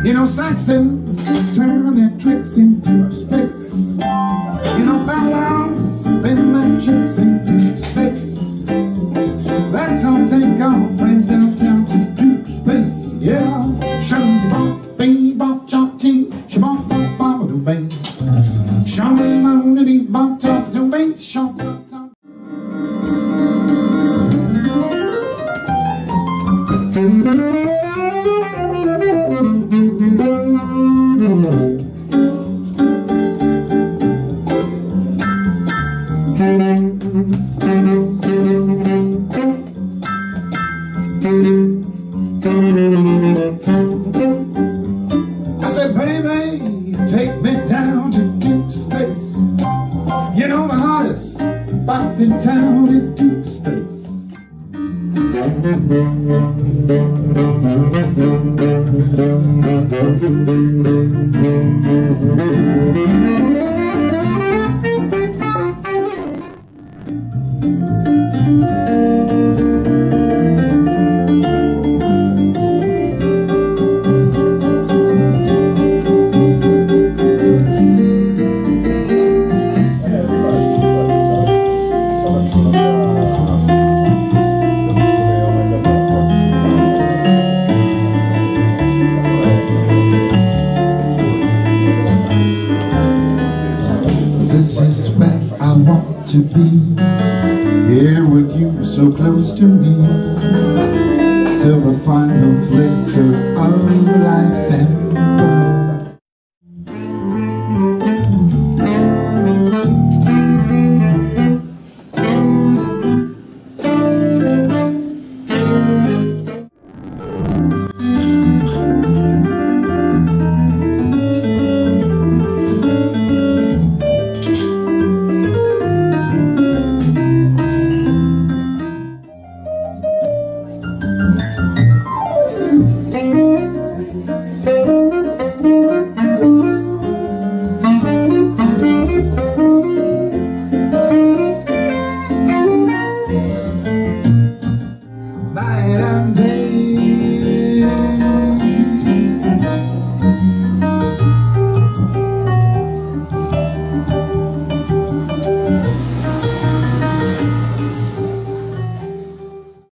You know, Saxons turn their tricks into space. You know, fellas spin their tricks into space. Let's all take our friends downtown to Duke Space. Yeah, shoo-bop, bee-bop, chop-tee, shabop, bop, bop, do bang. Shoo-bop, bop, do bang, shop-bop. I said, baby, take me down to Duke Space. You know the hottest box in town is Duke Space. This is where I want to be, here with you so close to me, till the final flicker of life's end.